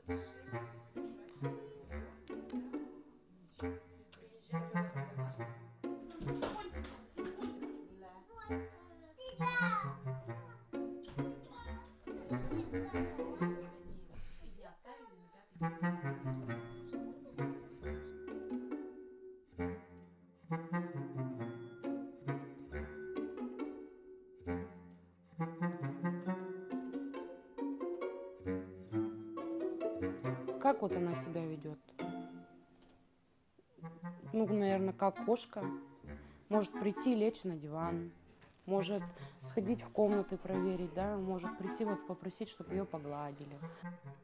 Как вот она себя ведет? Ну, наверное, как кошка. Может прийти, лечь на диван. Может сходить в комнаты проверить, да, может прийти вот попросить, чтобы ее погладили.